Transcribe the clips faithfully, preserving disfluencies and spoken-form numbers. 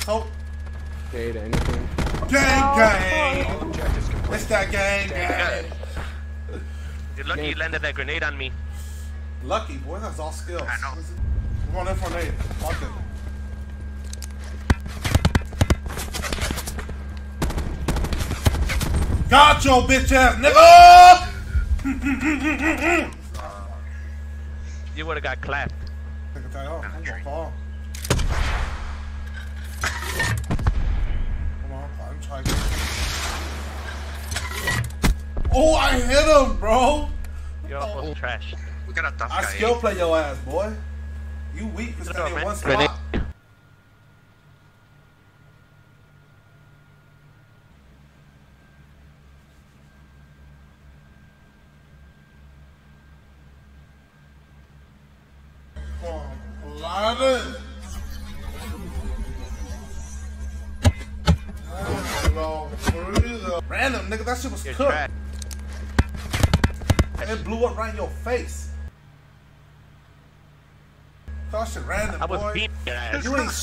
asshole. Okay, to anything. Gang, gang. It's that gang, gang. You're lucky you landed that grenade on me. Lucky, boy. That's all skills. I know. We're going in for an eight. Fuck it. Got your bitch ass nigga! You would have got clapped. Take a tie off. I'm gonna fall. Come on, I'm trying to. Oh, I hit him, bro! You're almost trash. We got a tough I guy. skill play your ass, boy. You weak for standing in one spot. Random, nigga, that shit was You're cooked. trash. It blew up right in your face. That shit random, I was boy. beating your ass. You ain't.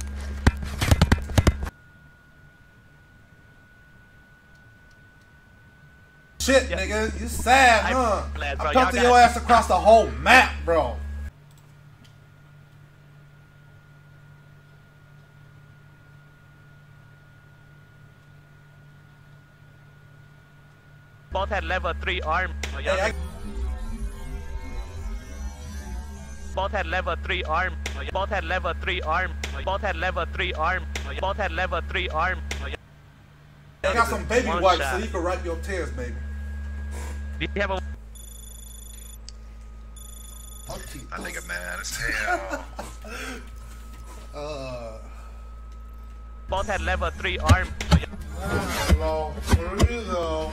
Shit, Yeah. nigga, you sad, I- huh? Lad, bro, I y'all pelted got- your ass across the whole map, bro. Both had level three arm. Hey, I, Both had level three arm. Both had level three arm. Both had level three arm. Both had level three arm. I got some baby One wipes shot. so you can wipe your tears, baby. Do you have a That nigga mad as hell. Uh. both had level three arm. Hello, where are you though?